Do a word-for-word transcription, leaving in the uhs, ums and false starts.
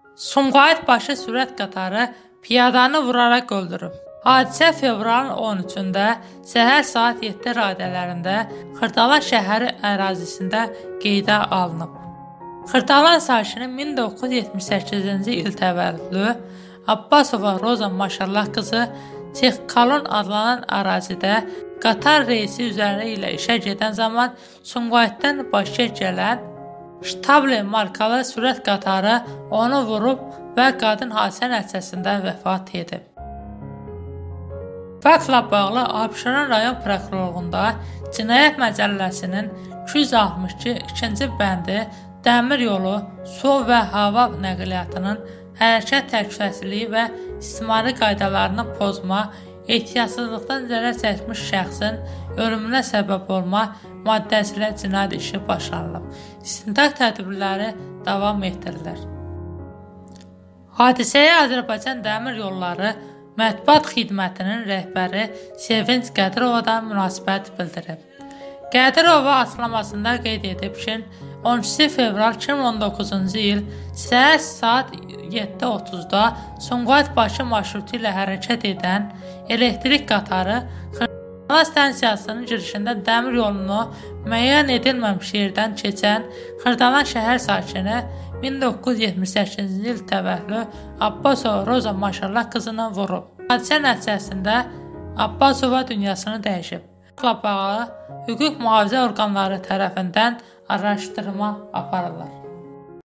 Sumqayıt başı sürət qatarı piyadanı vuraraq öldürüb. Hadisə fevralın on üçündə səhər saat yeddi radələrində Xırdalan şəhəri ərazisində qeydə alınıb. Xırdalan sakini min doqquz yüz yetmiş səkkizinci il təvəllüdlü Abbasova Roza Maşallah qızı Texkalon adlanan ərazidə qatar reysi üzərinə ilə işə gedən zaman Sumqayıtdan Bakıya gələn Ştabli markalı sürət qatarı onu vurub və qadın hadisə nəticəsində vəfat edib. Faktla bağlı Abşeron rayon prokurorluğunda Cinayət Məcəlləsinin iki yüz altmış iki ikinci bəndi dəmir yolu, su və hava nəqliyyatının hərəkət təhlükəsizliyi və istismari qaydalarını pozma, ehtiyatsızlıqdan zərər çəkmiş şəxsin ölümünə səbəb olma maddəsi ilə cinayət işi başlanılıb. İstintaq tədbirləri davam etdirilir. Hadisəyə Azərbaycan Dəmir Yolları Mətbuat Xidmətinin rəhbəri Sevinç Qədirovadan münasibət bildirib. Qədirova açıqlamasında qeyd edib ki, on iki fevral iki min on doqquzuncu il səhər saat yeddi otuzda Sumqayıt Bakı marşrutu ilə hərəkət edən elektrik qatarı Xırdalan stansiyasının girişində dəmir yolunu müəyyən edilməmiş yerdən keçən Xırdalan şəhər sakini min doqquz yüz yetmiş səkkizinci il təvəllüdlü Abbasova Roza Maşallah qızını vurub. Hadisə nəticəsində Abbasova dünyasını dəyişib. Faktla bağlı hüquq mühafizə orqanları tərəfindən araşdırma aparırlar.